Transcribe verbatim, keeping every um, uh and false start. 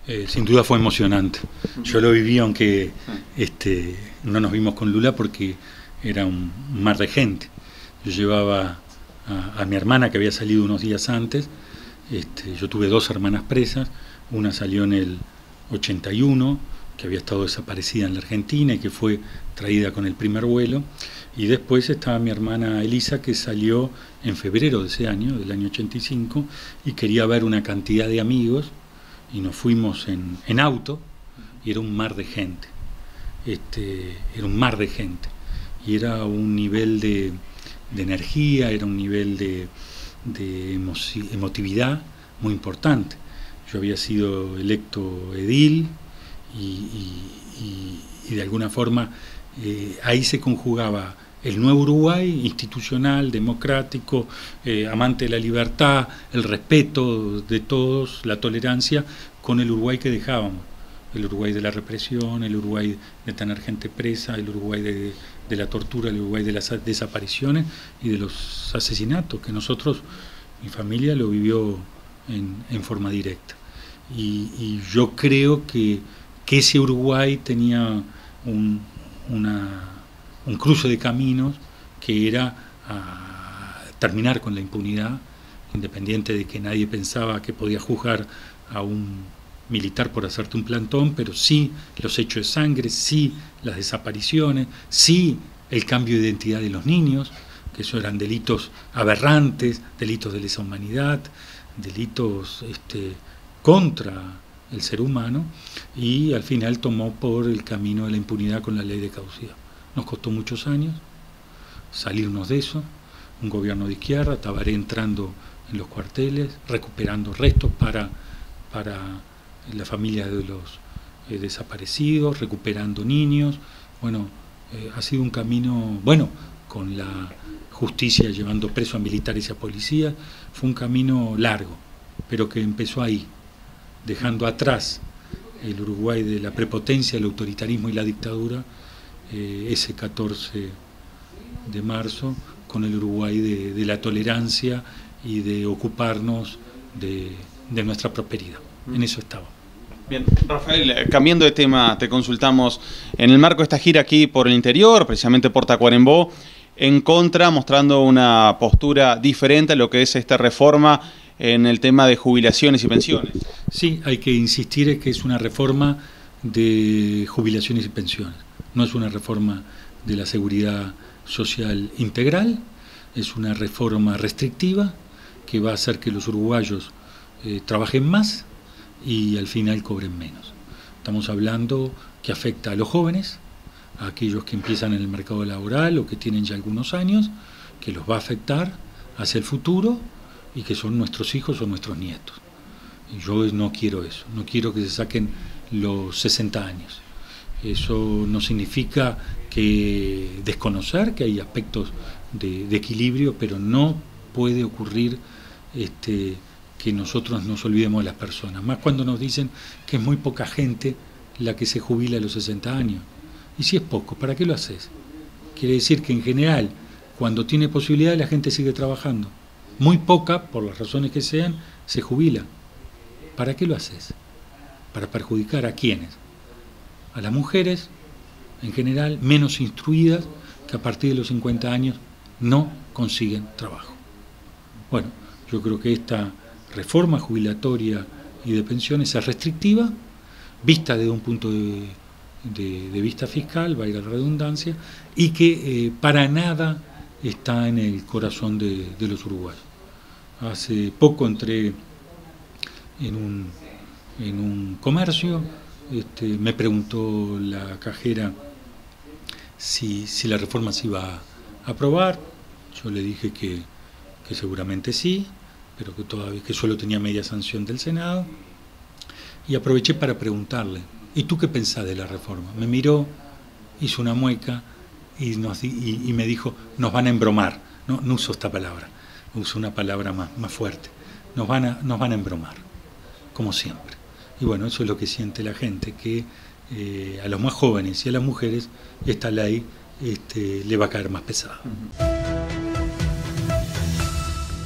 Eh, sin duda fue emocionante. Yo lo viví, aunque este, no nos vimos con Lula porque era un mar de gente. Yo llevaba a, a mi hermana, que había salido unos días antes. Este, yo tuve dos hermanas presas. Una salió en el ochenta y uno, que había estado desaparecida en la Argentina y que fue traída con el primer vuelo. Y después estaba mi hermana Elisa, que salió en febrero de ese año, del año ochenta y cinco, y quería ver una cantidad de amigos. Y nos fuimos en, en auto, y era un mar de gente, este, era un mar de gente, y era un nivel de, de energía, era un nivel de, de emoci, emotividad muy importante. Yo había sido electo edil, y, y, y, y de alguna forma eh, ahí se conjugaba el nuevo Uruguay, institucional, democrático, eh, amante de la libertad, el respeto de todos, la tolerancia, con el Uruguay que dejábamos. El Uruguay de la represión, el Uruguay de tener gente presa, el Uruguay de, de la tortura, el Uruguay de las desapariciones y de los asesinatos, que nosotros, mi familia lo vivió en, en forma directa. Y, y yo creo que, que ese Uruguay tenía un, una... un cruce de caminos que era a terminar con la impunidad, independiente de que nadie pensaba que podía juzgar a un militar por hacerte un plantón, pero sí los hechos de sangre, sí las desapariciones, sí el cambio de identidad de los niños, que eso eran delitos aberrantes, delitos de lesa humanidad, delitos este, contra el ser humano, y al final tomó por el camino de la impunidad con la ley de caducidad. Nos costó muchos años salirnos de eso, un gobierno de izquierda, Tabaré entrando en los cuarteles, recuperando restos para, para la familia de los eh, desaparecidos, recuperando niños. Bueno, eh, ha sido un camino, bueno, con la justicia llevando preso a militares y a policías, fue un camino largo, pero que empezó ahí, dejando atrás el Uruguay de la prepotencia, el autoritarismo y la dictadura, Eh, ese catorce de marzo, con el Uruguay de, de la tolerancia y de ocuparnos de, de nuestra prosperidad. En eso estaba. Bien, Rafael, cambiando de tema, te consultamos en el marco de esta gira aquí por el interior, precisamente por Tacuarembó, en contra, mostrando una postura diferente a lo que es esta reforma en el tema de jubilaciones y pensiones. Sí, hay que insistir en que es una reforma de jubilaciones y pensiones. No es una reforma de la seguridad social integral, es una reforma restrictiva que va a hacer que los uruguayos eh, trabajen más y al final cobren menos. Estamos hablando que afecta a los jóvenes, a aquellos que empiezan en el mercado laboral o que tienen ya algunos años, que los va a afectar hacia el futuro y que son nuestros hijos o nuestros nietos. Y yo no quiero eso, no quiero que se saquen los sesenta años. Eso no significa que desconocer que hay aspectos de, de equilibrio, pero no puede ocurrir este, que nosotros nos olvidemos de las personas. Más cuando nos dicen que es muy poca gente la que se jubila a los sesenta años. Y si es poco, ¿para qué lo haces? Quiere decir que en general, cuando tiene posibilidad, la gente sigue trabajando. Muy poca, por las razones que sean, se jubila. ¿Para qué lo haces? ¿Para perjudicar a quiénes? A las mujeres, en general, menos instruidas, que a partir de los cincuenta años no consiguen trabajo. Bueno, yo creo que esta reforma jubilatoria y de pensiones es restrictiva, vista desde un punto de, de, de vista fiscal, valga la redundancia, y que eh, para nada está en el corazón de, de los uruguayos. Hace poco entré en un, en un comercio. Este, me preguntó la cajera si, si la reforma se iba a aprobar. Yo le dije que, que seguramente sí, pero que todavía que solo tenía media sanción del Senado. Y aproveché para preguntarle, ¿y tú qué pensás de la reforma? Me miró, hizo una mueca y, nos, y, y me dijo, nos van a embromar. No, no uso esta palabra, uso una palabra más, más fuerte. Nos van a, nos van a embromar, como siempre. Y bueno, eso es lo que siente la gente, que eh, a los más jóvenes y a las mujeres esta ley este, le va a caer más pesada. Uh-huh.